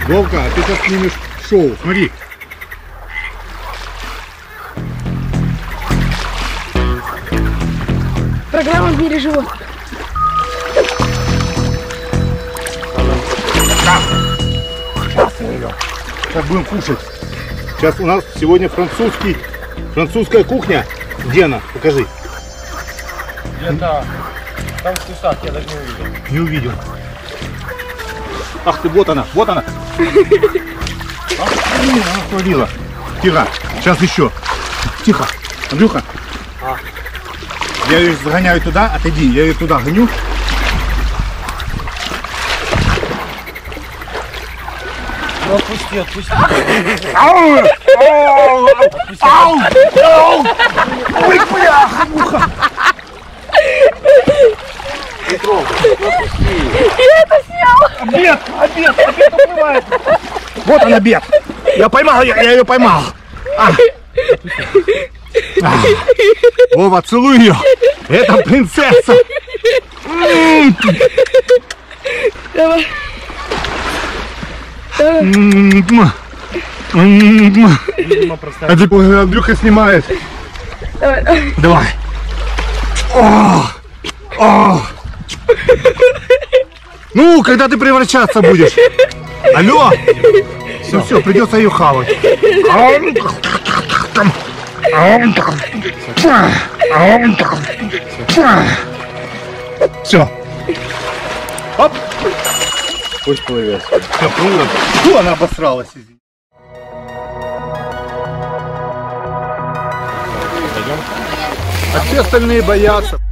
Вовка, а ты сейчас снимешь шоу. Смотри. Программа в мире животных. Сейчас будем кушать. Сейчас у нас сегодня французская кухня. Где она? Покажи. Где-то там в кустах, я даже не увидел. Не увидел. Ах ты, вот она, вот она. Ах, она свалила. Тихо, сейчас еще. Тихо, Андрюха. Я ее загоняю туда, отойди, я ее туда гоню. Ну отпусти, отпусти. Ау! Ау! Ау! Ау! Ой, бляха, муха! Не трогай, отпусти. Я это снял! Обед уплывает. Вот он обед. Я поймал, я ее поймал. Вова, целуй ее. Это принцесса. Давай. Видимо, просто... Андрюха снимает. Давай. Давай. О! Ну, когда ты превращаться будешь? Алло! Все, придется ее хавать. Все. Оп. Пусть плывет. Все, плывет. Фу, она обосралась. А все остальные боятся.